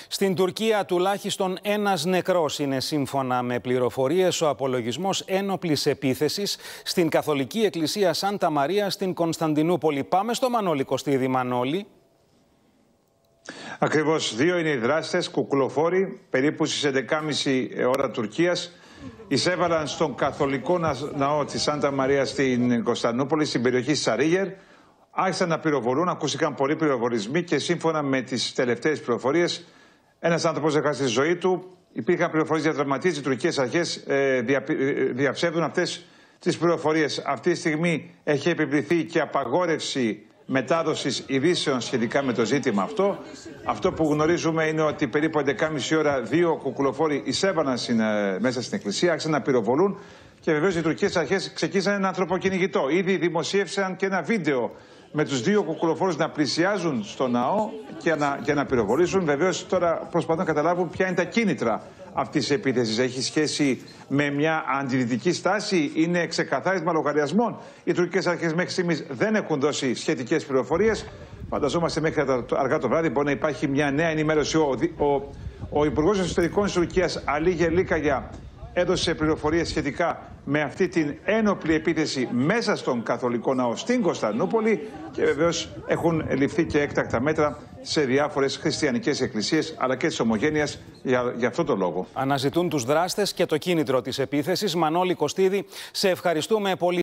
Στην Τουρκία τουλάχιστον ένας νεκρός είναι, σύμφωνα με πληροφορίες, ο απολογισμός ένοπλης επίθεσης στην Καθολική Εκκλησία Σάντα Μαρία στην Κωνσταντινούπολη. Πάμε στο Μανώλη Κωστίδη. Μανώλη. Ακριβώς, δύο είναι οι δράστες, κουκουλοφόροι, περίπου στις 11.30 ώρα Τουρκίας. Εισέβαλαν στον καθολικό ναό της Σάντα Μαρία στην Κωνσταντινούπολη, στην περιοχή Σαρίγερ. Άρχισαν να πυροβολούν, ακούστηκαν πολλοί πυροβολισμοί και σύμφωνα με τις τελευταίες πληροφορίες, ένας άνθρωπος έχασε τη ζωή του. Υπήρχαν πληροφορίες για τραυματίες. Οι τουρκικές αρχές διαψεύδουν αυτές τις πληροφορίες. Αυτή τη στιγμή έχει επιβληθεί και απαγόρευση μετάδοσης ειδήσεων σχετικά με το ζήτημα αυτό. Αυτό που γνωρίζουμε είναι ότι περίπου 11.30 ώρα δύο κουκουλοφόροι εισέβαλαν μέσα στην εκκλησία, άρχισαν να πυροβολούν και βεβαίως οι τουρκικές αρχές ξεκίνησαν ένα ανθρωποκυνηγητό. Ήδη δημοσίευσαν και ένα βίντεο με τους δύο κουκουλοφόρους να πλησιάζουν στο ναό και να πυροβολήσουν. Βεβαίως τώρα προσπαθούν να καταλάβουν ποια είναι τα κίνητρα αυτής της επίθεσης. Έχει σχέση με μια αντιδυτική στάση, είναι ξεκαθάρισμα λογαριασμών. Οι τουρκικές αρχές μέχρι στιγμής δεν έχουν δώσει σχετικές πληροφορίες. Φανταζόμαστε μέχρι αργά το βράδυ μπορεί να υπάρχει μια νέα ενημέρωση. Ο Υπουργός Εσωτερικών της Τουρκίας, Αλή Γελίκαγια, έδωσε πληροφορίες σχετικά με αυτή την ένοπλη επίθεση μέσα στον καθολικό ναό στην Κωνσταντινούπολη και βεβαίως έχουν ληφθεί και έκτακτα μέτρα σε διάφορες χριστιανικές εκκλησίες αλλά και της Ομογένειας για αυτό το λόγο. Αναζητούν τους δράστες και το κίνητρο της επίθεσης. Μανώλη Κωστίδη, σε ευχαριστούμε πολύ.